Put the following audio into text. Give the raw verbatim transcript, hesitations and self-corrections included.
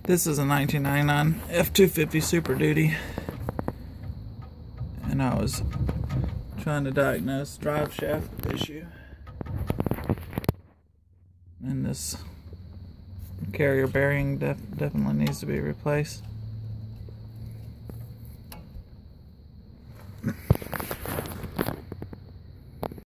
This is a nineteen ninety-nine F two fifty Super Duty, and I was trying to diagnose drive shaft issue, and this carrier bearing def definitely needs to be replaced.